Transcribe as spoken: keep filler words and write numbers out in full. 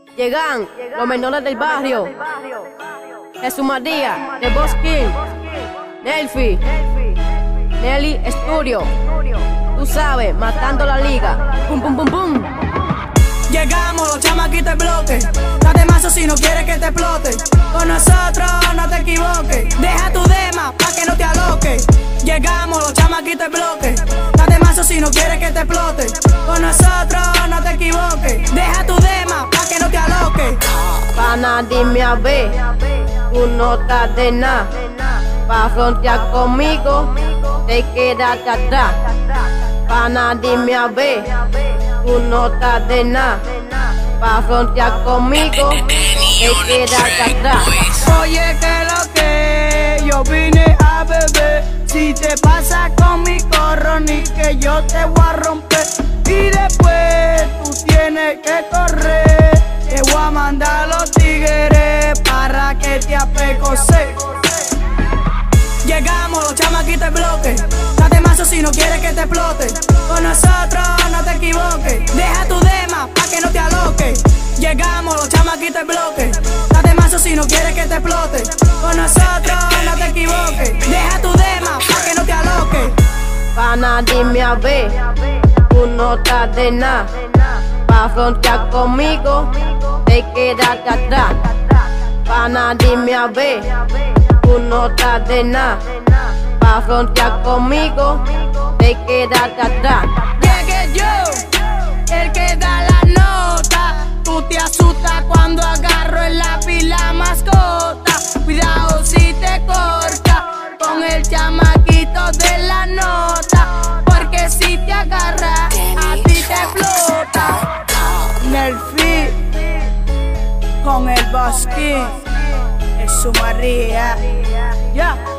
Llegan los menores del barrio. Jesús María, de Bosquín, Nelfi, Nelly Studio. Tú sabes, matando la liga. Pum, pum, pum, pum. Llegamos, los chamaquitos de bloque. Date mazo si no quieres que te explote. Con nosotros no te equivoques. Deja tu dema pa' que no te aloques. Llegamos, los chamaquitos de bloque. Date mazo si no quieres que te explote. Con nosotros no te equivoques. Deja tu dema pa' que no te aloques. Pana, dime a ver, tú no estás de nada. Pa' frontear conmigo, te quedaste atrás. Pana, dime a ver, tú no estás de nada. Pa' frontear conmigo, te quedaste atrás. Oye, que lo que yo vine a beber. Si te pasa con mi corroni, que yo te voy a romper. Y después tú tienes que correr. Te voy a mandar a los tigres para que te apecose. Llegamos, los chamaquitos de bloque. Date mazo si no quieres que te explote. Con nosotros no te equivoques. Deja tu dema pa' que no te aloques. Llegamos, los chamaquitos de bloque. Date mazo si no quieres que te explote. Con nosotros no te equivoques. Deja tu dema pa' que no te aloques. Pana, dime a ver, tú no estás de nada. Pa' frontear conmigo, te quedaste atrás. Pana, dime a ver, tú no estás de nada. Pa' frontear conmigo, te quedaste atrás. Llegué yo, el que da la nota. Tú te asustas cuando agarro en la pila mascota. Cuidado si te corta con el chamaquito de la nota, porque si te agarra a ti te explota. Nelfi con el Bosquín, Jesús María. Ya.